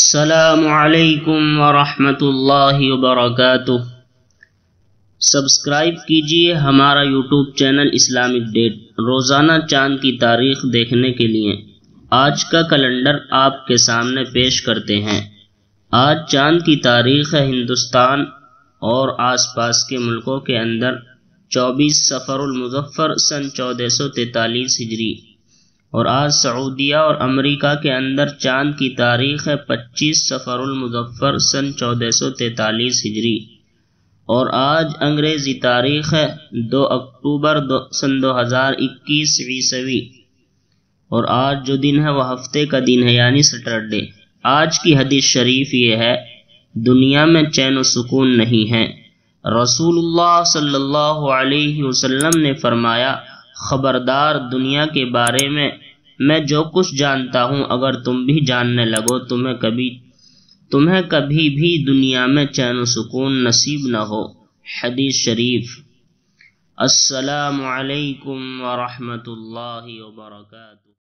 السلام علیکم ورحمۃ اللہ وبرکاتہ۔ سبسکرائب کیجئے ہمارا یوٹیوب چینل اسلامک ڈیٹ روزانہ چاند کی تاریخ دیکھنے کے لیے۔ آج کا کلینڈر آپ کے سامنے پیش کرتے ہیں۔ آج چاند کی تاریخ ہے ہندوستان اور آس پاس کے ملکوں کے اندر 24 سفر المظفر سن 1443 ہجری، اور آج سعودیہ اور امریکہ کے اندر چاند کی تاریخ ہے 25 سفر المظفر سن 1443 ہجری، اور آج انگریزی تاریخ ہے 2 اکتوبر سن 2021 عیسوی، اور آج جو دن ہے وہ ہفتے کا دن ہے یعنی سیٹرڈے۔ آج کی حدیث شریف یہ ہے: دنیا میں چین و سکون نہیں ہے۔ رسول اللہ صلی اللہ علیہ وسلم نے فرمایا، خبردار، دنیا کے بارے میں جو کچھ جانتا ہوں اگر تم بھی جاننے لگو تمہیں کبھی بھی دنیا میں چین و سکون نصیب نہ ہو۔ حدیث شریف۔ السلام علیکم ورحمۃ اللہ وبرکاتہ۔